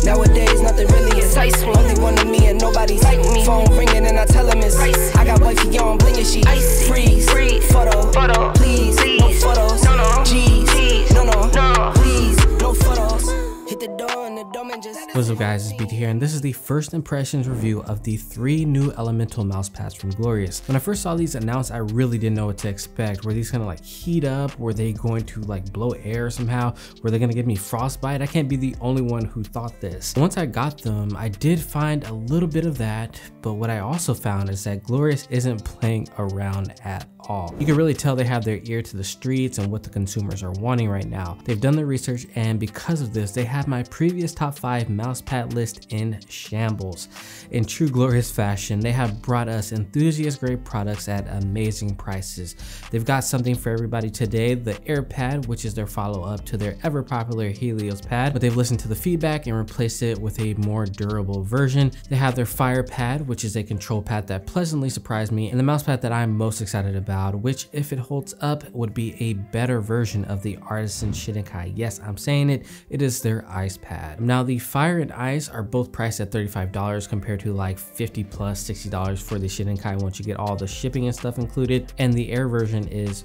Nowadays, nothing really is. Only one of me and nobody's like me. Phone ringing and I tell him it's ice. I got wifey on bling and she freeze. Photo, please, no photos. G's, no, please, no photos. Hit the door and the dome and just. What's up guys, it's BT here, and this is the first impressions review of the 3 new elemental mouse pads from Glorious. When I first saw these announced, I really didn't know what to expect. Were these gonna like heat up? Were they going to like blow air somehow? Were they gonna give me frostbite? I can't be the only one who thought this. Once I got them, I did find a little bit of that, but what I also found is that Glorious isn't playing around at all. You can really tell they have their ear to the streets and what the consumers are wanting right now. They've done the research, and because of this, they have my previous top 5 mousepad list in shambles. In true Glorious fashion, they have brought us enthusiast grade products at amazing prices. They've got something for everybody today, the AirPad, which is their follow-up to their ever popular Helios pad, but they've listened to the feedback and replaced it with a more durable version. They have their Fire Pad, which is a control pad that pleasantly surprised me, and the mousepad that I'm most excited about, which if it holds up would be a better version of the Artisan Shidenkai. Yes, I'm saying it, it is their ice pad. Now the Fire and Ice are both priced at $35 compared to like $50 plus $60 for the Shidenkai once you get all the shipping and stuff included, and the Air version is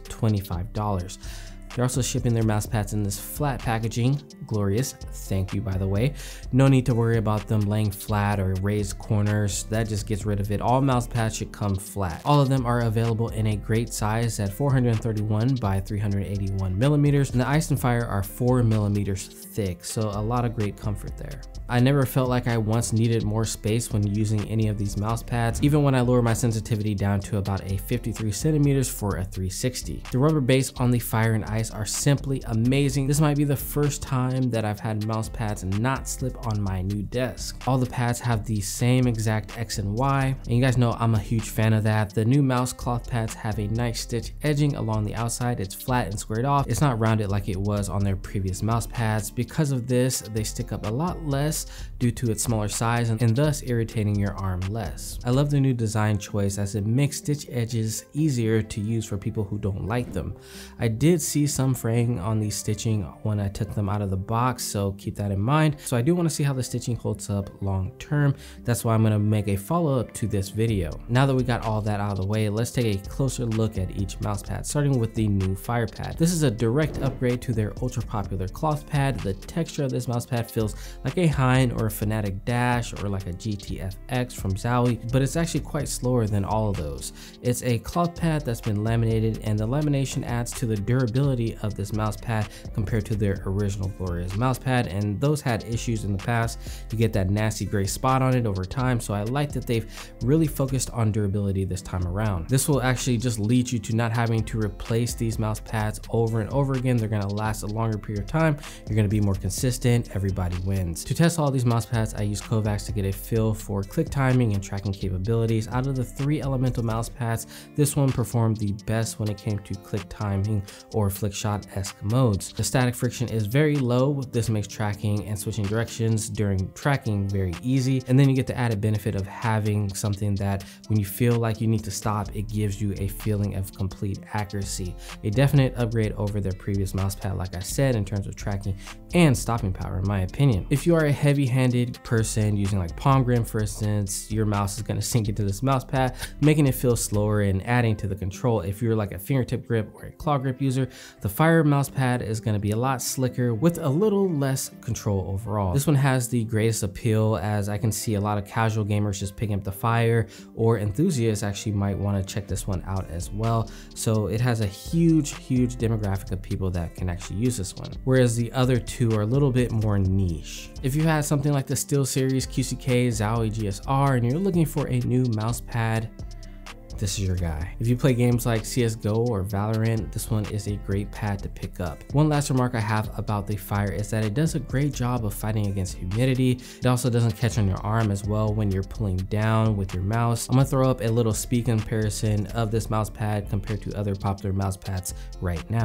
$25. They're also shipping their mouse pads in this flat packaging. Glorious, thank you by the way. No need to worry about them laying flat or raised corners. That just gets rid of it. All mouse pads should come flat. All of them are available in a great size at 431 by 381 millimeters, and the Ice and Fire are 4 millimeters thick, so a lot of great comfort there. I never felt like I once needed more space when using any of these mouse pads, even when I lower my sensitivity down to about a 53 centimeters for a 360. The rubber base on the Fire and Ice are simply amazing. This might be the first time that I've had mouse pads not slip on my new desk. All the pads have the same exact X and Y, and you guys know I'm a huge fan of that. The new mouse cloth pads have a nice stitch edging along the outside. It's flat and squared off. It's not rounded like it was on their previous mouse pads. Because of this, they stick up a lot less due to its smaller size and thus irritating your arm less. I love the new design choice as it makes stitch edges easier to use for people who don't like them. I did see some fraying on the stitching when I took them out of the box, so keep that in mind. So I do want to see how the stitching holds up long term. That's why I'm going to make a follow-up to this video. Now that we got all that out of the way, let's take a closer look at each mouse pad, starting with the new Fire Pad. This is a direct upgrade to their ultra popular cloth pad. The texture of this mouse pad feels like a Hine or a Fanatic Dash or like a GTFX from Zowie, but it's actually quite slower than all of those. It's a cloth pad that's been laminated, and the lamination adds to the durability of this mouse pad compared to their original Glorious mouse pad, and those had issues in the past. You get that nasty gray spot on it over time, so I like that they've really focused on durability this time around. This will actually just lead you to not having to replace these mouse pads over and over again. They're going to last a longer period of time. You're going to be more consistent. Everybody wins. To test all these mouse pads, I use Kovacs to get a feel for click timing and tracking capabilities. Out of the 3 elemental mouse pads, this one performed the best when it came to click timing or flick shot-esque modes. The static friction is very low. This makes tracking and switching directions during tracking very easy, and then you get the added benefit of having something that when you feel like you need to stop, it gives you a feeling of complete accuracy. A definite upgrade over their previous mouse pad, like I said, in terms of tracking and stopping power in my opinion. If you are a heavy-handed person using like palm grip for instance, your mouse is going to sink into this mouse pad, making it feel slower and adding to the control. If you're like a fingertip grip or a claw grip user, the Fire mouse pad is going to be a lot slicker with a little less control overall. This one has the greatest appeal, as I can see a lot of casual gamers just picking up the Fire, or enthusiasts actually might want to check this one out as well. So it has a huge demographic of people that can actually use this one, whereas the other 2 are a little bit more niche. If you had something like the SteelSeries QCK Zowie GSR and you're looking for a new mouse pad, this is your guy. If you play games like CSGO or Valorant, this one is a great pad to pick up. One last remark I have about the Fire is that it does a great job of fighting against humidity. It also doesn't catch on your arm as well when you're pulling down with your mouse. I'm gonna throw up a little speed comparison of this mouse pad compared to other popular mouse pads right now.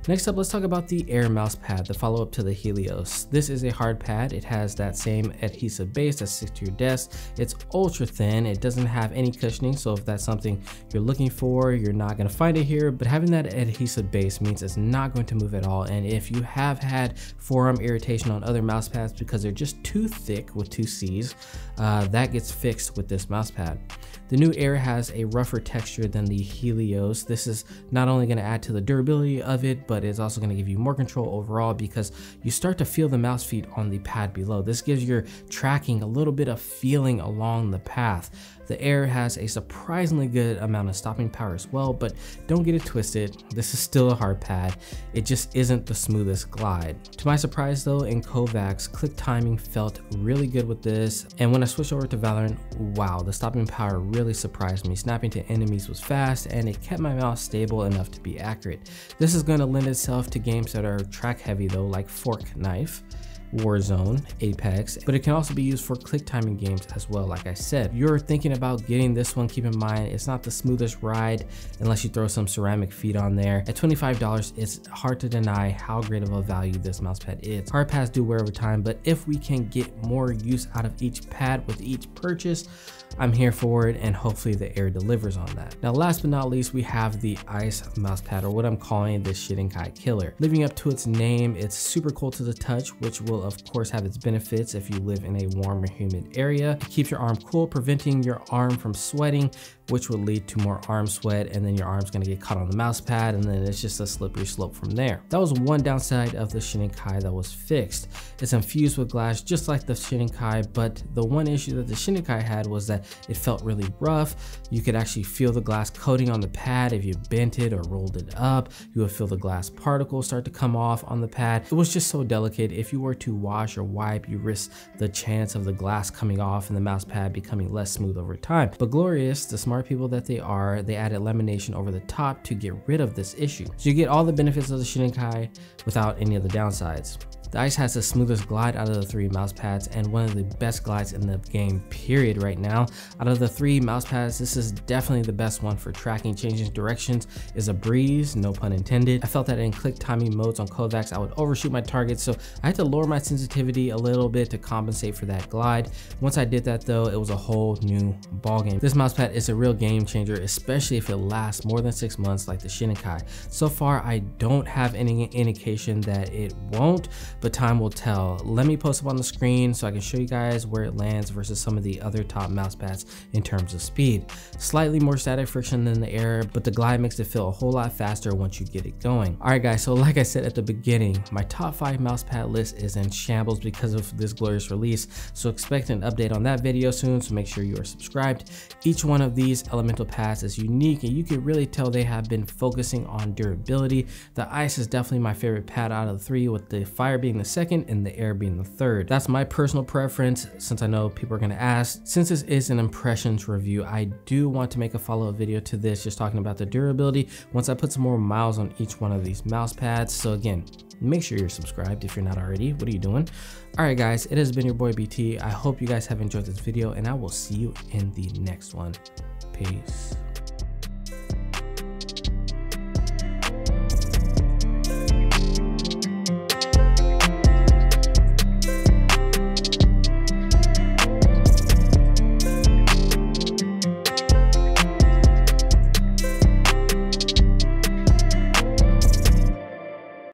Next up, let's talk about the Air mouse pad, the follow-up to the Helios. This is a hard pad. It has that same adhesive base that sticks to your desk. It's ultra thin. It doesn't have any cushioning, so if that's something you're looking for, you're not going to find it here. But having that adhesive base means it's not going to move at all. And if you have had forearm irritation on other mouse pads because they're just too thick with 2 C's, that gets fixed with this mouse pad. The new Air has a rougher texture than the Helios. This is not only going to add to the durability of it, but it's also going to give you more control overall because you start to feel the mouse feet on the pad below. This gives your tracking a little bit of feeling along the path. The Air has a surprisingly good amount of stopping power as well, but don't get it twisted. This is still a hard pad. It just isn't the smoothest glide. To my surprise though, in KovaaK's, click timing felt really good with this. And when I switched over to Valorant, wow, the stopping power really surprised me. Snapping to enemies was fast and it kept my mouse stable enough to be accurate. This is going to lend itself to games that are track heavy though, like Fork Knife, Warzone, Apex, but it can also be used for click timing games as well. Like I said, if you're thinking about getting this one, keep in mind it's not the smoothest ride unless you throw some ceramic feet on there. At $25, it's hard to deny how great of a value this mouse pad is. Hard pads do wear over time, but if we can get more use out of each pad with each purchase, I'm here for it, and hopefully the Air delivers on that. Now last but not least, we have the Ice mouse pad, or what I'm calling the Shirenkai Killer. Living up to its name, it's super cool to the touch, which will of course have its benefits if you live in a warm or humid area. It keeps your arm cool, preventing your arm from sweating, which will lead to more arm sweat, and then your arm's gonna get caught on the mouse pad, and then it's just a slippery slope from there. That was one downside of the Shirenkai that was fixed. It's infused with glass just like the Shirenkai, but the one issue that the Shirenkai had was that it felt really rough. You could actually feel the glass coating on the pad. If you bent it or rolled it up, you would feel the glass particles start to come off on the pad. It was just so delicate. If you were to wash or wipe, you risk the chance of the glass coming off and the mouse pad becoming less smooth over time. But Glorious, the smart people that they are, they added lamination over the top to get rid of this issue. So you get all the benefits of the Shirenkai without any of the downsides. The Ice has the smoothest glide out of the 3 mouse pads and one of the best glides in the game period right now. Out of the 3 mouse pads, this is definitely the best one for tracking. Changing directions is a breeze, no pun intended. I felt that in click timing modes on KovaaK's, I would overshoot my targets, so I had to lower my sensitivity a little bit to compensate for that glide. Once I did that though, it was a whole new ballgame. This mouse pad is a real game changer, especially if it lasts more than 6 months like the Shirenkai. So far, I don't have any indication that it won't, but time will tell. Let me post up on the screen so I can show you guys where it lands versus some of the other top mouse pads in terms of speed. Slightly more static friction than the Air, but the glide makes it feel a whole lot faster once you get it going. Alright guys, so like I said at the beginning, my top 5 mouse pad list is in shambles because of this glorious release, so expect an update on that video soon, so make sure you are subscribed. Each one of these elemental pads is unique, and you can really tell they have been focusing on durability. The Ice is definitely my favorite pad out of the 3, with the Fire being the second and the Air being the third. That's my personal preference, since I know people are going to ask. Since this is an impressions review, I do want to make a follow-up video to this, just talking about the durability once I put some more miles on each one of these mouse pads. So again, make sure you're subscribed if you're not already. What are you doing? Alright guys, it has been your boy BT. I hope you guys have enjoyed this video, and I will see you in the next one. Peace.